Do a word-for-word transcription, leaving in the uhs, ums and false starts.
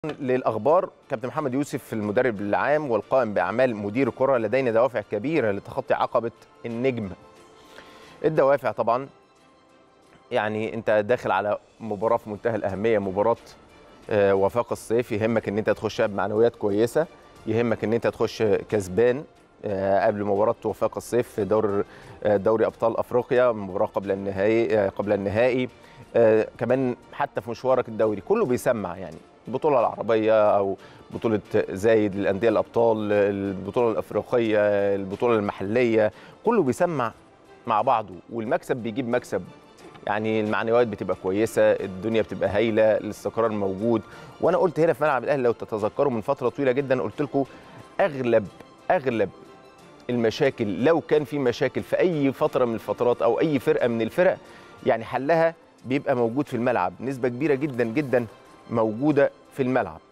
للأخبار، كابتن محمد يوسف المدرب العام والقائم بأعمال مدير الكرة لدينا دوافع كبيرة لتخطي عقبة النجم. الدوافع طبعا يعني أنت داخل على مباراة في منتهى الأهمية، مباراة وفاق الصيف. يهمك أن أنت تخشها بمعنويات كويسة، يهمك أن أنت تخش كسبان قبل مباراة وفاق الصيف في دور دوري أبطال أفريقيا، مباراة قبل النهائي قبل النهائي كمان. حتى في مشوارك الدوري كله بيسمع، يعني البطولة العربية أو بطولة زايد للأندية الأبطال، البطولة الأفريقية، البطولة المحلية، كله بيسمع مع بعضه، والمكسب بيجيب مكسب. يعني المعنويات بتبقى كويسة، الدنيا بتبقى هايلة، الاستقرار موجود. وأنا قلت هنا في ملعب الأهلي لو تتذكروا من فترة طويلة جدا، قلت لكم أغلب أغلب المشاكل، لو كان في مشاكل في أي فترة من الفترات أو أي فرقة من الفرق، يعني حلها بيبقى موجود في الملعب، نسبة كبيرة جدا جدا موجودة في الملعب.